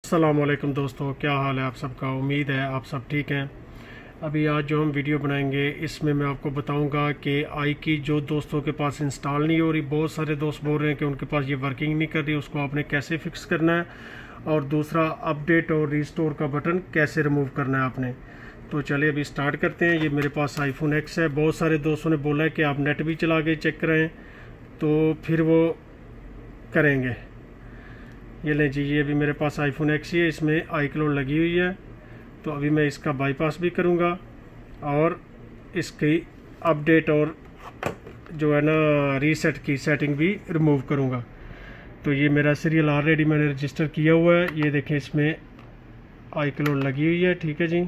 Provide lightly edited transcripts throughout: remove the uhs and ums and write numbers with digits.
अस्सलामुअलैकुम दोस्तों, क्या हाल है आप सबका। उम्मीद है आप सब ठीक हैं। अभी आज जो हम वीडियो बनाएंगे इसमें मैं आपको बताऊंगा कि आई की जो दोस्तों के पास इंस्टॉल नहीं हो रही, बहुत सारे दोस्त बोल रहे हैं कि उनके पास ये वर्किंग नहीं कर रही, उसको आपने कैसे फिक्स करना है, और दूसरा अपडेट और रिस्टोर का बटन कैसे रिमूव करना है आपने। तो चलिए अभी स्टार्ट करते हैं। ये मेरे पास आईफोन एक्स है। बहुत सारे दोस्तों ने बोला है कि आप नेट भी चला के चेक करें तो फिर वो करेंगे। ये लें जी, ये भी मेरे पास आईफोन एक्स ही है, इसमें आई क्लाउड लगी हुई है। तो अभी मैं इसका बाईपास भी करूँगा और इसकी अपडेट और जो है ना रीसेट की सेटिंग भी रिमूव करूँगा। तो ये मेरा सीरियल ऑलरेडी मैंने रजिस्टर किया हुआ है। ये देखें, इसमें आई क्लाउड लगी हुई है। ठीक है जी।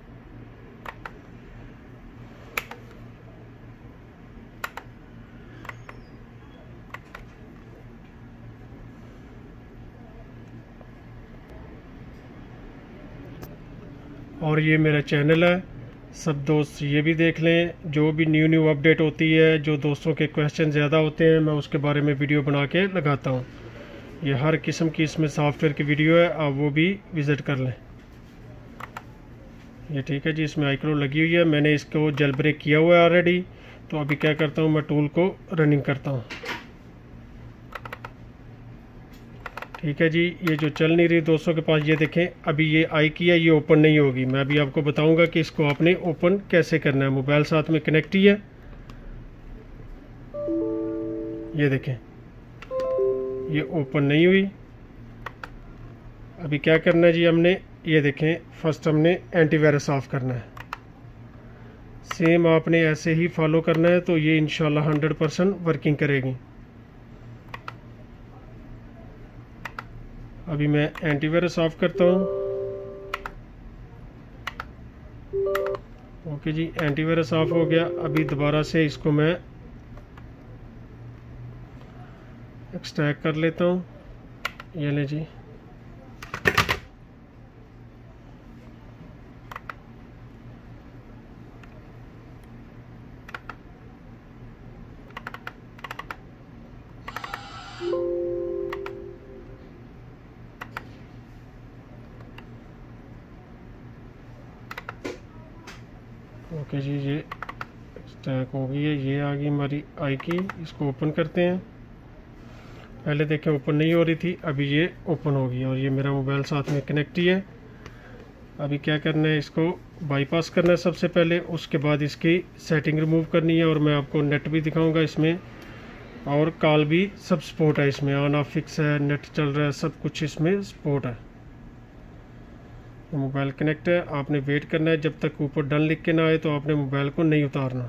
और ये मेरा चैनल है, सब दोस्त ये भी देख लें। जो भी न्यू अपडेट होती है, जो दोस्तों के क्वेश्चन ज़्यादा होते हैं, मैं उसके बारे में वीडियो बना के लगाता हूँ। ये हर किस्म की इसमें सॉफ्टवेयर की वीडियो है, आप वो भी विज़िट कर लें। ये ठीक है जी, इसमें आई क्लाउड लगी हुई है। मैंने इसको जेल ब्रेक किया हुआ है ऑलरेडी। तो अभी क्या करता हूँ, मैं टूल को रनिंग करता हूँ। ठीक है जी। ये जो चल नहीं रही दोस्तों के पास, ये देखें अभी ये आई की है, ये ओपन नहीं होगी। मैं अभी आपको बताऊंगा कि इसको आपने ओपन कैसे करना है। मोबाइल साथ में कनेक्ट ही है। ये देखें, ये ओपन नहीं हुई। अभी क्या करना है जी हमने, ये देखें फर्स्ट हमने एंटीवायरस ऑफ करना है। सेम आपने ऐसे ही फॉलो करना है, तो ये इंशाल्लाह 100% वर्किंग करेगी। अभी मैं एंटीवायरस ऑफ करता हूँ। ओके जी, एंटीवायरस ऑफ हो गया। अभी दोबारा से इसको मैं एक्सट्रैक्ट कर लेता हूँ। ये ले जी। ओके जी, ये स्टैक हो गई है। ये आ गई हमारी आई की। इसको ओपन करते हैं। पहले देखें ओपन नहीं हो रही थी, अभी ये ओपन हो गई और ये मेरा मोबाइल साथ में कनेक्ट ही है। अभी क्या करना है, इसको बाईपास करना है सबसे पहले, उसके बाद इसकी सेटिंग रिमूव करनी है। और मैं आपको नेट भी दिखाऊंगा इसमें, और कॉल भी सब सपोर्ट है इसमें। ऑन ऑफ फिक्स है, नेट चल रहा है, सब कुछ इसमें सपोर्ट है। मोबाइल कनेक्ट है। आपने वेट करना है जब तक ऊपर डन लिख के ना आए, तो आपने मोबाइल को नहीं उतारना।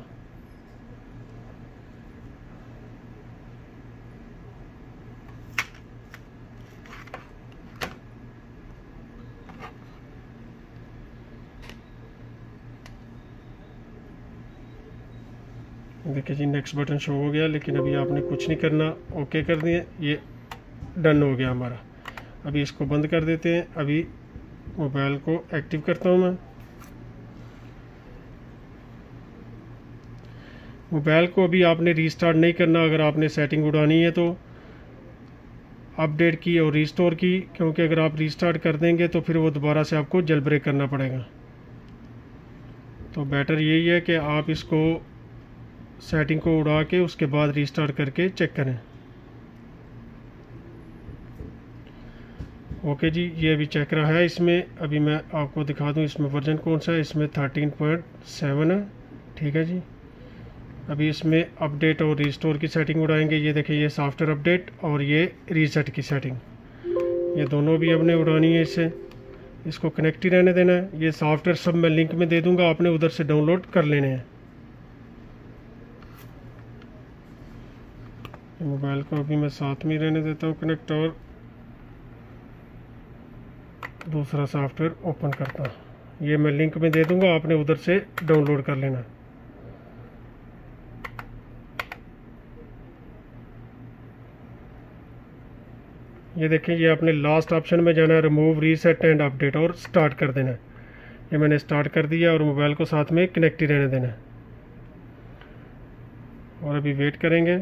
देखिए जी, नेक्स्ट बटन शो हो गया, लेकिन अभी आपने कुछ नहीं करना। ओके कर दिए, ये डन हो गया हमारा। अभी इसको बंद कर देते हैं। अभी मोबाइल को एक्टिव करता हूँ मैं। मोबाइल को अभी आपने रीस्टार्ट नहीं करना अगर आपने सेटिंग उड़ानी है तो, अपडेट की और रिस्टोर की, क्योंकि अगर आप रीस्टार्ट कर देंगे तो फिर वो दोबारा से आपको जेल ब्रेक करना पड़ेगा। तो बेटर यही है कि आप इसको सेटिंग को उड़ा के उसके बाद रीस्टार्ट करके चेक करें। ओके जी, ये अभी चेक रहा है इसमें। अभी मैं आपको दिखा दूं इसमें वर्जन कौन सा है। इसमें 13.7 है। ठीक है जी। अभी इसमें अपडेट और रिस्टोर की सेटिंग उड़ाएंगे। ये देखिए, ये सॉफ्टवेयर अपडेट और ये रीसेट की सेटिंग, ये दोनों भी हमने उड़ानी है इससे। इसको कनेक्ट ही रहने देना है। ये सॉफ्टवेयर सब मैं लिंक में दे दूंगा, आपने उधर से डाउनलोड कर लेने हैं। मोबाइल को अभी मैं साथ में रहने देता हूँ कनेक्ट, और दूसरा सॉफ्टवेयर ओपन करता हूँ। ये मैं लिंक में दे दूंगा, आपने उधर से डाउनलोड कर लेना। ये देखें, ये आपने लास्ट ऑप्शन में जाना है, रिमूव रीसेट एंड अपडेट, और स्टार्ट कर देना है। ये मैंने स्टार्ट कर दिया और मोबाइल को साथ में कनेक्ट ही रहने देना है। और अभी वेट करेंगे।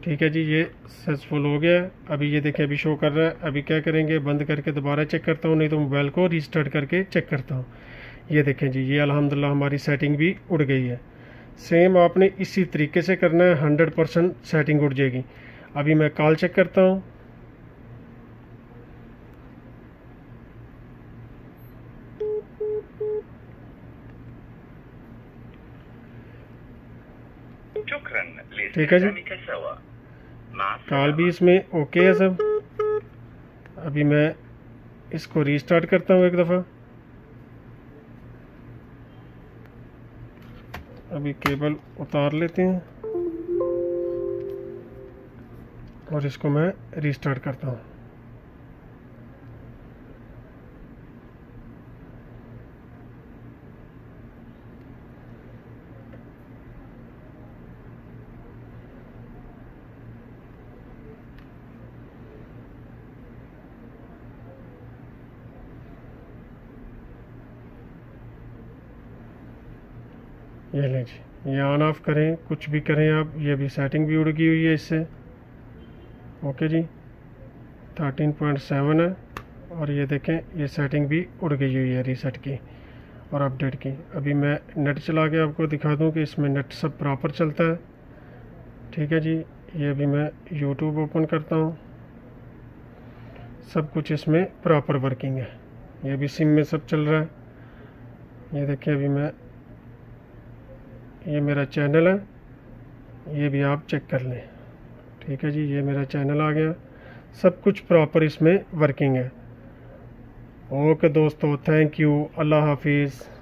ठीक है जी, ये सक्सेसफुल हो गया। अभी ये देखें, अभी शो कर रहा है। अभी क्या करेंगे, बंद करके दोबारा चेक करता हूँ, नहीं तो मोबाइल को रीस्टार्ट करके चेक करता हूँ। ये देखें जी, ये अल्हम्दुलिल्लाह हमारी सेटिंग भी उड़ गई है। सेम आपने इसी तरीके से करना है, 100% सेटिंग उड़ जाएगी। अभी मैं कॉल चेक करता हूँ। ठीक है जी, कॉल भी इसमें ओके है सब। अभी मैं इसको रीस्टार्ट करता हूँ एक दफ़ा। अभी केबल उतार लेते हैं और इसको मैं रीस्टार्ट करता हूँ। ये लें जी, ये ऑन ऑफ करें, कुछ भी करें आप। ये भी सेटिंग भी उड़ गई हुई है इससे। ओके जी, 13.7 है। और ये देखें, ये सेटिंग भी उड़ गई हुई है रीसेट की और अपडेट की। अभी मैं नेट चला के आपको दिखा दूं कि इसमें नेट सब प्रॉपर चलता है। ठीक है जी, ये भी मैं यूट्यूब ओपन करता हूँ, सब कुछ इसमें प्रॉपर वर्किंग है। ये भी सिम में सब चल रहा है। ये देखिए, अभी मैं, ये मेरा चैनल है, ये भी आप चेक कर लें। ठीक है जी, ये मेरा चैनल आ गया, सब कुछ प्रॉपर इसमें वर्किंग है। ओके दोस्तों, थैंक यू, अल्लाह हाफिज़।